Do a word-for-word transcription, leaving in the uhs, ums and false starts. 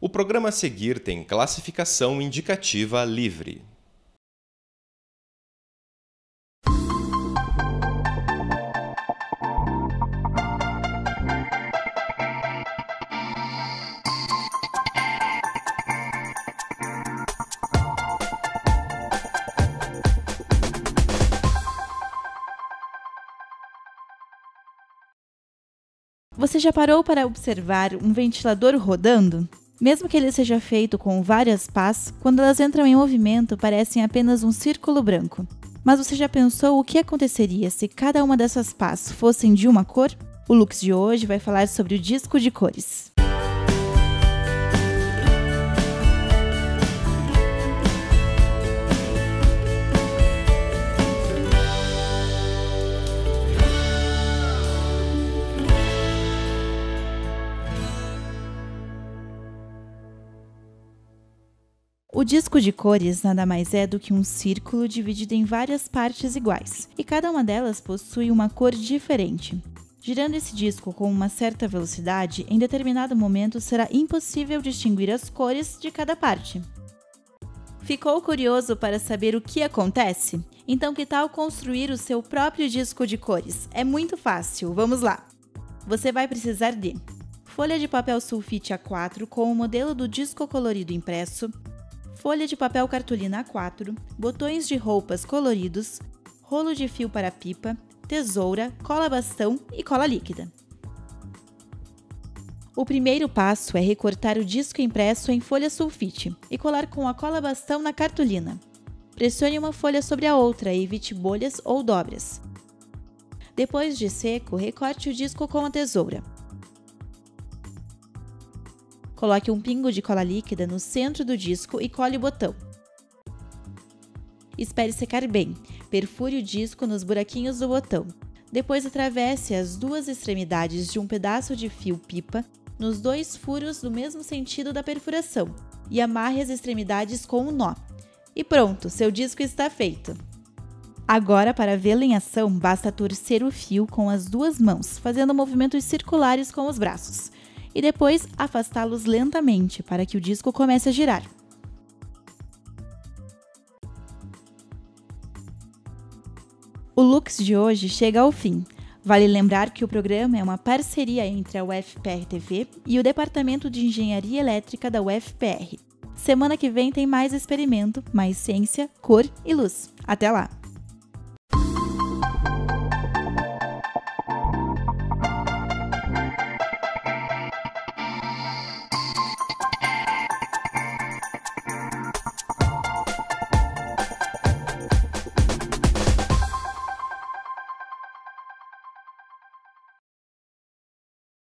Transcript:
O programa a seguir tem classificação indicativa livre. Você já parou para observar um ventilador rodando? Mesmo que ele seja feito com várias pás, quando elas entram em movimento parecem apenas um círculo branco. Mas você já pensou o que aconteceria se cada uma dessas pás fossem de uma cor? O Lux de hoje vai falar sobre o disco de cores. O disco de cores nada mais é do que um círculo dividido em várias partes iguais, e cada uma delas possui uma cor diferente. Girando esse disco com uma certa velocidade, em determinado momento será impossível distinguir as cores de cada parte. Ficou curioso para saber o que acontece? Então que tal construir o seu próprio disco de cores? É muito fácil, vamos lá! Você vai precisar de folha de papel sulfite A quatro com o modelo do disco colorido impresso, folha de papel cartolina A quatro, botões de roupas coloridos, rolo de fio para pipa, tesoura, cola bastão e cola líquida. O primeiro passo é recortar o disco impresso em folha sulfite e colar com a cola bastão na cartolina. Pressione uma folha sobre a outra e evite bolhas ou dobras. Depois de seco, recorte o disco com a tesoura. Coloque um pingo de cola líquida no centro do disco e cole o botão. Espere secar bem. Perfure o disco nos buraquinhos do botão. Depois atravesse as duas extremidades de um pedaço de fio pipa nos dois furos do mesmo sentido da perfuração e amarre as extremidades com um nó. E pronto, seu disco está feito! Agora, para vê-lo em ação, basta torcer o fio com as duas mãos, fazendo movimentos circulares com os braços. E depois afastá-los lentamente para que o disco comece a girar. O Lux de hoje chega ao fim. Vale lembrar que o programa é uma parceria entre a U F P R T V e o Departamento de Engenharia Elétrica da U F P R. Semana que vem tem mais experimento, mais ciência, cor e luz. Até lá!